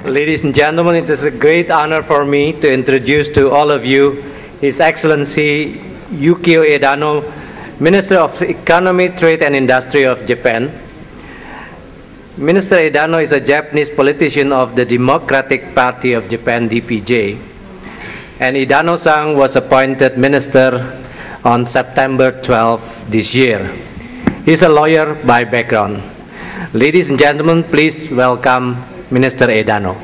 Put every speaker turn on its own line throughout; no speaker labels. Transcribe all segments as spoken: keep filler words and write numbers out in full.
Ladies and gentlemen, it is a great honor for me to introduce to all of you His Excellency Yukio Edano, Minister of Economy, Trade and Industry of Japan. Minister Edano is a Japanese politician of the Democratic Party of Japan, D P J. And Edano-san was appointed minister on September twelfth this year. He's a lawyer by background. Ladies and gentlemen, please welcome Minister Edano.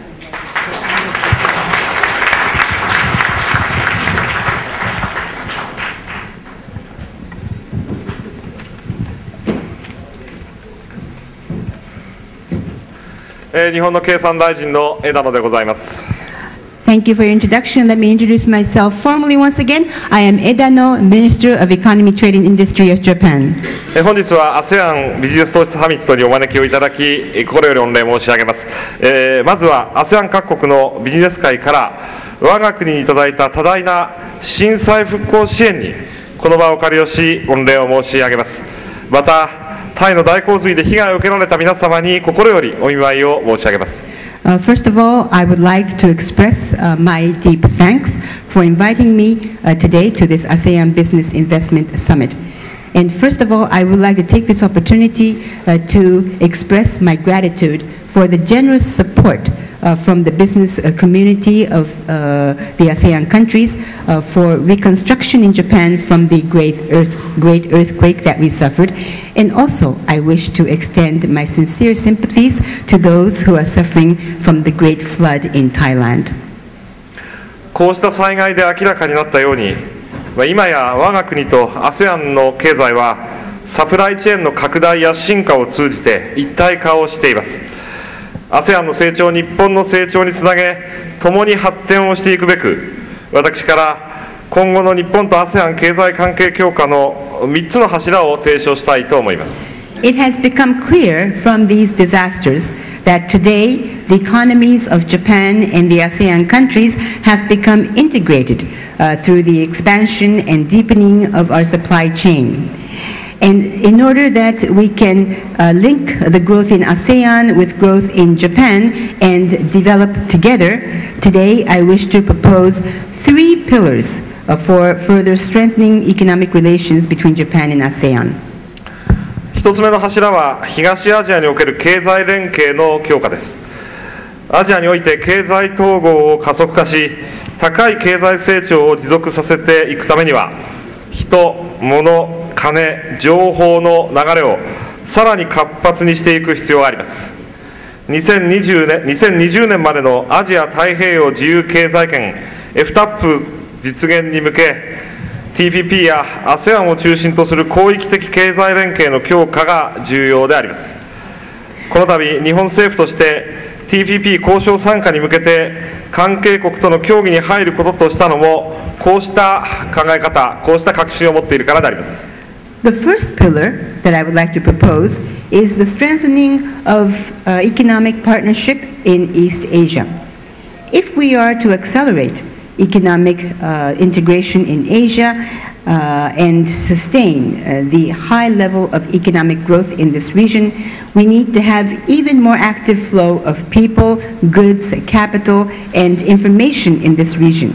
Eh, 日本の経産大臣の枝野でございます。
Thank you for your introduction. Let me introduce myself formally once again. I am Edano, Minister of Economy, Trade and Industry of Japan.
え本日は アセアン ビジネス投資サミットにお招きをいただき、心より御礼申し上げます。えー、まずは アセアン 各国のビジネス界から我が国にいただいた多大な震災復興支援にこの場をお借りをし、御礼を申し上げます。また、タイの大洪水で被害を受けられた皆様に心よりお見舞いを申し上げます。
Uh, first of all, I would like to express uh, my deep thanks for inviting me uh, today to this ASEAN Business Investment Summit. And first of all, I would like to take this opportunity uh, to express my gratitude for the generous support uh, from the business uh, community of uh, the ASEAN countries uh, for reconstruction in Japan from the great, earth, great earthquake that we suffered. And also, I wish to extend my sincere sympathies to those who are suffering from the great flood in Thailand.
こうした災害で明らかになったように、今や我が国と アセアン の経済はサプライチェーンの拡大や進化を通じて一体化をしています。 アセアン の成長、日本の成長につなげ、共に発展をしていくべく、私から今後の日本と アセアン 経済関係強化のみっつの柱を提唱したいと思います。
It has become clear from these disasters that today the economies of Japan and the ASEAN countries have become integrated uh, through the expansion and deepening of our supply chain. And in order that we can uh, link the growth in ASEAN with growth in Japan and develop together, today I wish to propose three pillars uh, for further strengthening economic relations between Japan and ASEAN.
一つ目の柱は東アジアにおける経済連携の強化です。アジアにおいて経済統合を加速化し、高い経済成長を持続させていくためには、人、物、金、情報の流れをさらに活発にしていく必要があります。にせんにじゅうねん、にせんにじゅうねんまでのアジア太平洋自由経済圏 エフタップ 実現に向け、ティーピーピー や アセアン を中心とする広域的経済連携の強化が重要であります。この度、日本政府として ティーピーピー 交渉参加に向けて関係国との協議に入ることとしたのも、こうした考え方、こうした確信を持っているからであります。
The first pillar that I would like to propose is the strengthening of uh, economic partnership in East Asia. If we are to accelerate economic uh, integration in Asia uh, and sustain uh, the high level of economic growth in this region, we need to have even more active flow of people, goods, capital, and information in this region.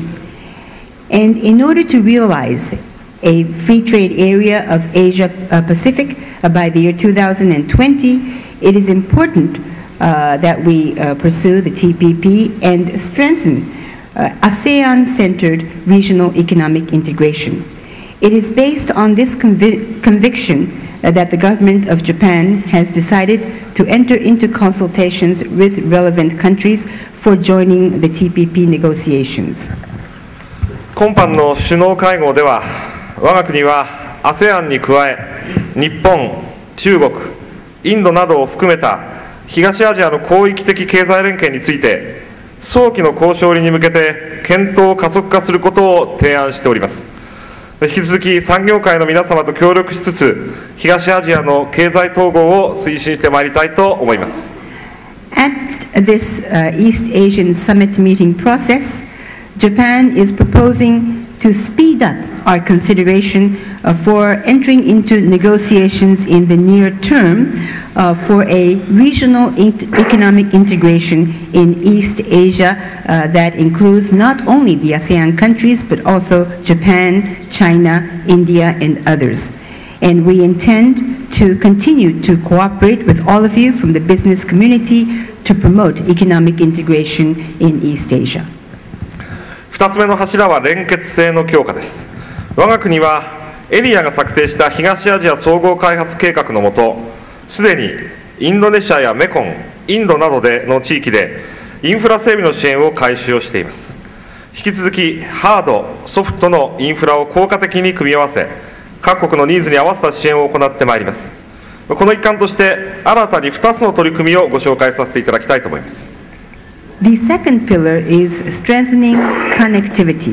And in order to realize a free trade area of Asia uh, Pacific uh, by the year two thousand twenty, it is important uh, that we uh, pursue the T P P and strengthen uh, ASEAN-centered regional economic integration. It is based on this convi conviction uh, that the government of Japan has decided to enter into consultations with relevant countries for joining the T P P negotiations.
今般の首脳会合では、我が国は アセアン に加え、日本、中国、インドなどを含めた東アジアの広域的経済連携について、早期の交渉に向けて検討を加速化することを提案しております。引き続き産業界の皆様と協力しつつ、東アジアの経済統合を推進してまいりたいと思います。
At this uh, East Asian Summit meeting process, Japan is proposing to to speed up our consideration uh, for entering into negotiations in the near term uh, for a regional int- economic integration in East Asia uh, that includes not only the ASEAN countries but also Japan, China, India, and others. And we intend to continue to cooperate with all of you from the business community to promote economic integration in East Asia.
ふたつめの柱は連結性の強化です。我が国はエリアが策定した東アジア総合開発計画のもと、すでにインドネシアやメコン、インドなどでの地域でインフラ整備の支援を開始をしています。引き続きハード、ソフトのインフラを効果的に組み合わせ、各国のニーズに合わせた支援を行ってまいります。この一環として新たにふたつの取り組みをご紹介させていただきたいと思います。
The second pillar is strengthening connectivity.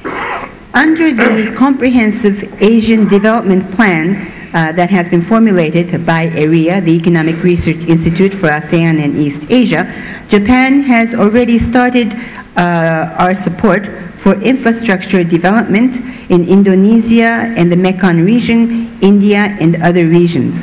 Under the Comprehensive Asian Development Plan uh, that has been formulated by A R I A, the Economic Research Institute for ASEAN and East Asia, Japan has already started uh, our support for infrastructure development in Indonesia and the Mekong region, India, and other regions.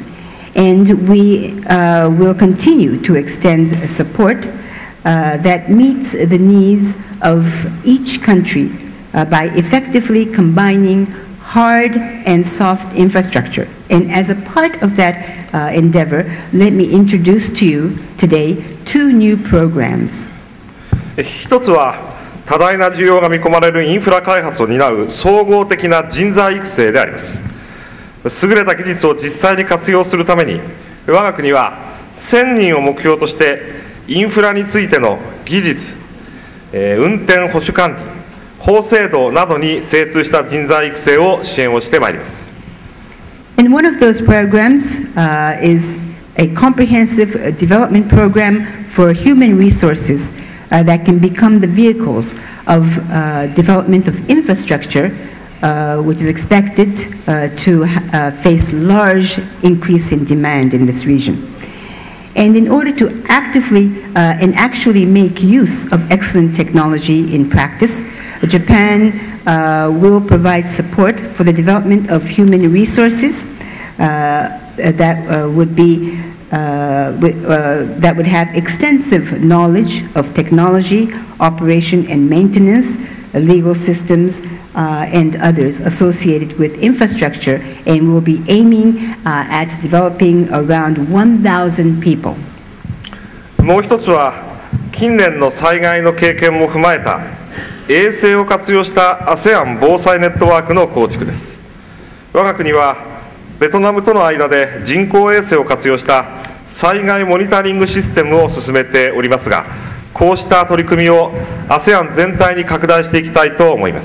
And we uh, will continue to extend support uh, that meets the needs of each country uh, by effectively combining hard and soft infrastructure. And as a part of that uh, endeavor, let me introduce to you today two new programs.
一つは多大な需要が見込まれるインフラ開発を担う総合的な人材育成であります。優れた技術を実際に活用するために、我が国はせんにんを目標としてインフラについての技術、えー、運転保守管理、法制度などに精通した人材育成を支援をしてまいります。
And one of those programs uh, is a comprehensive development program for human resources uh, that can become the vehicles of uh, development of infrastructure, uh, which is expected uh, to uh, face large increase in demand in this region. And in order to actively uh, and actually make use of excellent technology in practice, Japan uh, will provide support for the development of human resources uh, that uh, would be uh, with, uh, that would have extensive knowledge of technology, operation and maintenance, uh, legal systems, uh, and others associated with infrastructure, and will be aiming uh, at developing around one thousand people.
もう一つは近年の災害の経験も踏まえた衛星を活用した アセアン 防災ネットワークの構築です。我が国はベトナムとの間で人工衛星を活用した災害モニタリングシステムを進めておりますが、こうした取り組みを アセアン 全体に拡大していきたいと思います。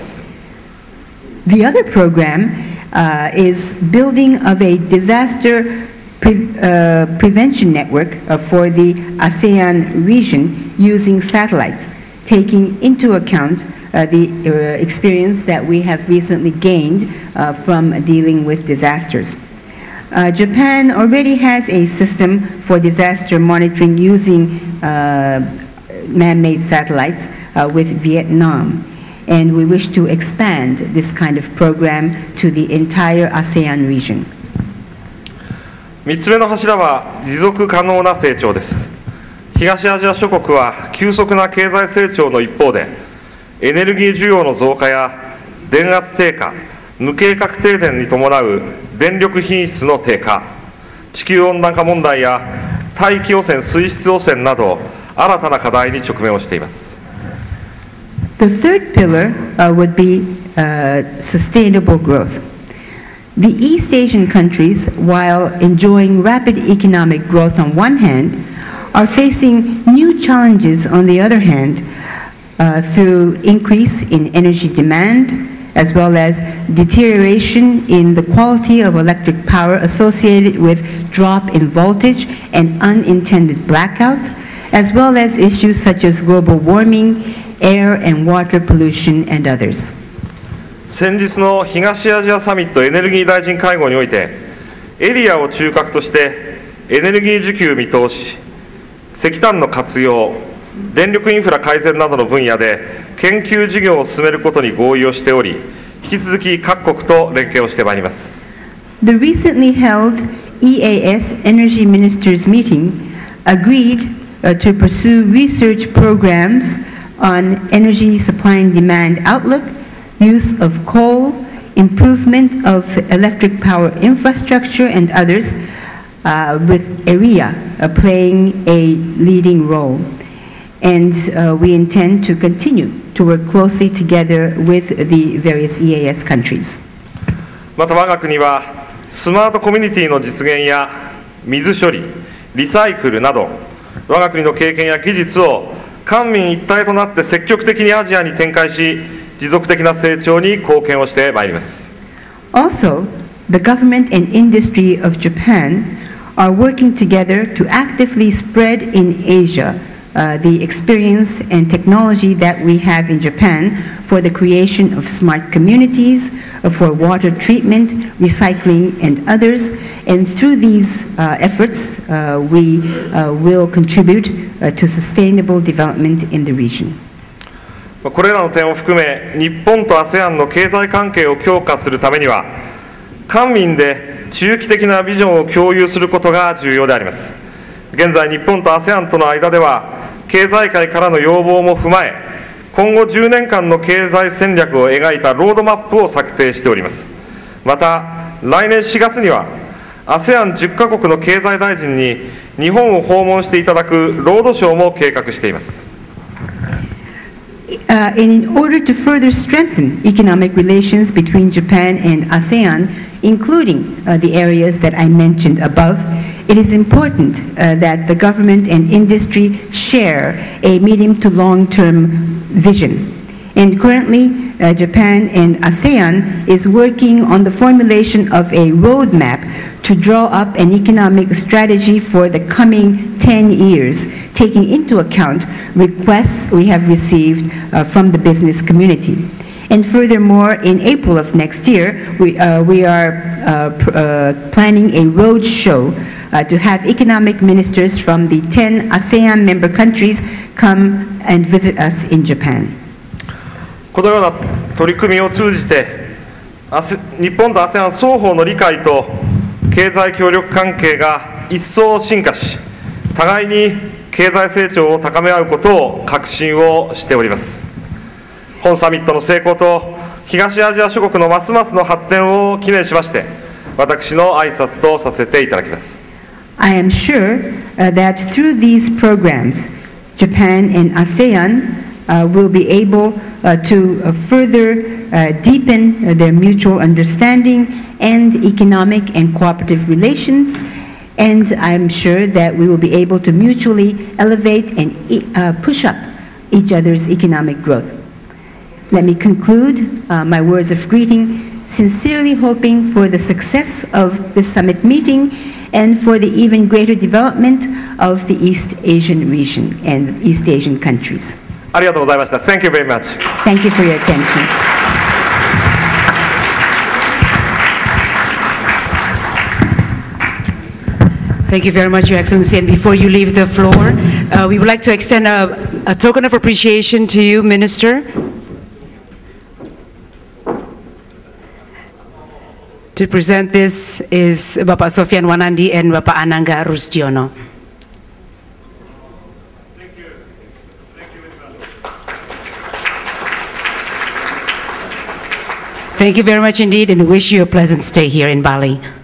The other program uh, is building of a disaster pre uh, prevention network uh, for the ASEAN region using satellites, taking into account uh, the uh, experience that we have recently gained uh, from dealing with disasters. Uh, Japan already has a system for disaster monitoring using uh, man-made satellites uh, with Vietnam, and we wish to expand this kind of program to the entire ASEAN region.
みっつめの柱は持続可能な成長です。東アジア諸国は急速な経済成長の一方で、エネルギー需要の増加や電圧低下、無計画停電に伴う電力品質の低下、地球温暖化問題や大気汚染、水質汚染など新たな課題に直面をしています。
The third pillar uh, would be uh, sustainable growth. The East Asian countries, while enjoying rapid economic growth on one hand, are facing new challenges on the other hand uh, through increase in energy demand, as well as deterioration in the quality of electric power associated with drop in voltage and unintended blackouts, as well as issues such as global warming, air and water pollution, and others.
先日の東アジアサミットエネルギー大臣会合において、エリアを中核としてエネルギー需給見通し、石炭の活用、電力インフラ改善などの分野で研究事業を進めることに合意をしており、 引き続き各国と連携をしてまいります。
The recently held E A S Energy Ministers meeting agreed uh, to pursue research programs on energy supply and demand outlook, use of coal, improvement of electric power infrastructure, and others, uh, with A R E A uh, playing a leading role. And uh, we intend to continue to work closely together with the various E A S countries.
また我が国はスマートコミュニティの実現や水処理、リサイクルなど我が国の経験や技術を官民一体となって積極的にアジアに展開し、持続的な成長に貢献をしてまいります。
Also, the government and industry of Japan are working together to actively spread in Asia uh, the experience and technology that we have in Japan for the creation of smart communities, uh, for water treatment, recycling, and others. And through these uh, efforts, uh, we uh, will contribute uh, to sustainable development in the region.
これらの点を含め、日本と アセアン の経済関係を強化するためには、官民で中期的なビジョンを共有することが重要であります。現在、日本と アセアン との間では、経済界からの要望も踏まえ、今後じゅうねんかんの経済戦略を描いたロードマップを策定しております。また、来年しがつには、アセアンじゅっかこくの経済大臣に日本を訪問していただくロードショーも計画しています。
Uh, and in order to further strengthen economic relations between Japan and ASEAN, including uh, the areas that I mentioned above, it is important uh, that the government and industry share a medium to long-term vision. And currently, uh, Japan and ASEAN is working on the formulation of a roadmap to draw up an economic strategy for the coming ten years, taking into account requests we have received uh, from the business community. And furthermore, in April of next year, we, uh, we are uh, pr uh, planning a road show uh, to have economic ministers from the ten ASEAN member countries come and visit us in Japan.
このような取り組みを通じて、日本と アセアン 双方の理解と経済協力関係が一層進化し、互いに経済成長を高め合うことを確信をしております。本サミットの成功と東アジア諸国のますますの発展を記念しまして、私の挨拶とさせていただきます。
I am sure uh, that through these programs, Japan and ASEAN uh, will be able uh, to uh, further uh, deepen uh, their mutual understanding and economic and cooperative relations. And I'm sure that we will be able to mutually elevate and uh, push up each other's economic growth. Let me conclude uh, my words of greeting, sincerely hoping for the success of this summit meeting and for the even greater development of the East Asian region and East Asian countries.
ありがとうございました。Thank you very much.
Thank you for your attention.
Thank you very much, Your Excellency. And before you leave the floor, uh, we would like to extend a, a token of appreciation to you, Minister. To present this is Bapak Sofian Wanandi and Bapak Anangga Rustiono.
Thank you. Thank you very much.
Thank you very much indeed, and wish you a pleasant stay here in Bali.